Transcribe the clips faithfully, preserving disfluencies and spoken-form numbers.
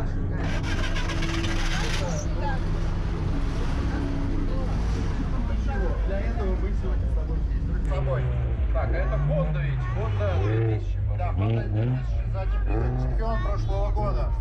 Для этого мы сегодня с тобой здесь. С тобой. Так, а это Honda ведь? Honda две тысячи. Да, Honda две тысячи, задний привод, чемпион прошлого года.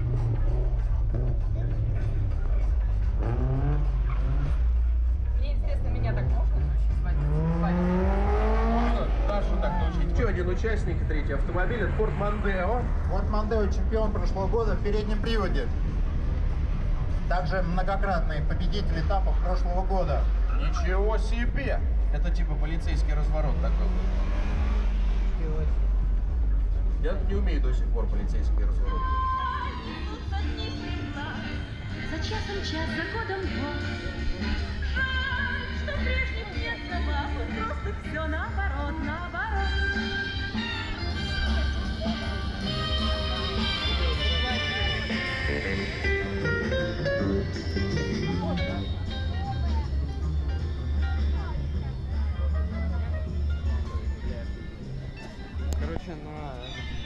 Мне интересно, меня так можно научить водить? Можно Дашу так научить? Еще один участник, третий автомобиль, это Ford Mondeo. Ford Mondeo, чемпион прошлого года в переднем приводе. Также многократный победитель этапов прошлого года. Ничего себе! Это типа полицейский разворот такой. Я не умею до сих пор полицейский разворот. За часом час, за годом год. Жаль, что прежних нет забав, просто все наоборот, наоборот. Короче, на